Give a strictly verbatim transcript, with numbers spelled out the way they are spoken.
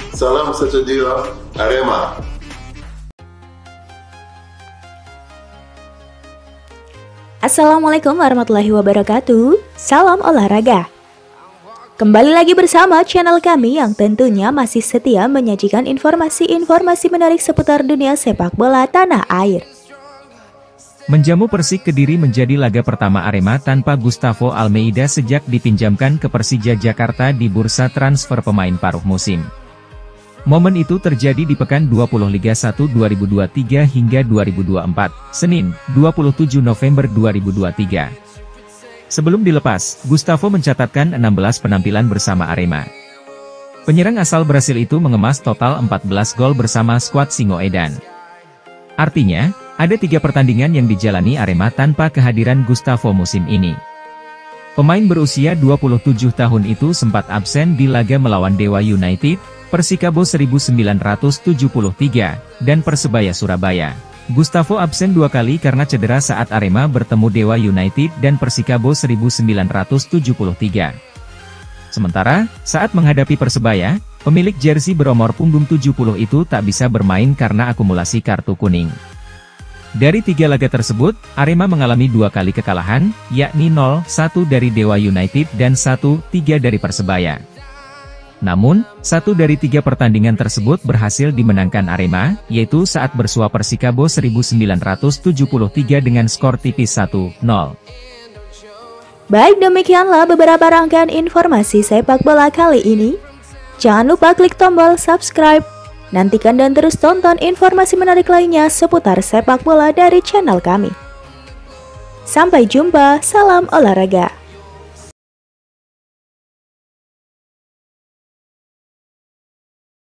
Salam sejahtera, Arema. Assalamualaikum warahmatullahi wabarakatuh. Salam olahraga. Kembali lagi bersama channel kami yang tentunya masih setia menyajikan informasi-informasi menarik seputar dunia sepak bola tanah air. Menjamu Persik Kediri menjadi laga pertama Arema tanpa Gustavo Almeida sejak dipinjamkan ke Persija Jakarta di bursa transfer pemain paruh musim. Momen itu terjadi di pekan dua puluh Liga satu dua ribu dua puluh tiga hingga dua ribu dua puluh empat, Senin, dua puluh tujuh November dua ribu dua puluh tiga. Sebelum dilepas, Gustavo mencatatkan enam belas penampilan bersama Arema. Penyerang asal Brasil itu mengemas total empat belas gol bersama skuad Singoedan. Artinya, ada tiga pertandingan yang dijalani Arema tanpa kehadiran Gustavo musim ini. Pemain berusia dua puluh tujuh tahun itu sempat absen di laga melawan Dewa United, Persikabo seribu sembilan ratus tujuh puluh tiga, dan Persebaya Surabaya. Gustavo absen dua kali karena cedera saat Arema bertemu Dewa United dan Persikabo seribu sembilan ratus tujuh puluh tiga. Sementara, saat menghadapi Persebaya, pemilik jersey bernomor punggung tujuh puluh itu tak bisa bermain karena akumulasi kartu kuning. Dari tiga laga tersebut, Arema mengalami dua kali kekalahan, yakni nol satu dari Dewa United dan satu tiga dari Persebaya. Namun, satu dari tiga pertandingan tersebut berhasil dimenangkan Arema, yaitu saat bersua Persikabo seribu sembilan ratus tujuh puluh tiga dengan skor tipis satu nol. Baik, demikianlah beberapa rangkaian informasi sepak bola kali ini. Jangan lupa klik tombol subscribe. Nantikan dan terus tonton informasi menarik lainnya seputar sepak bola dari channel kami. Sampai jumpa, salam olahraga.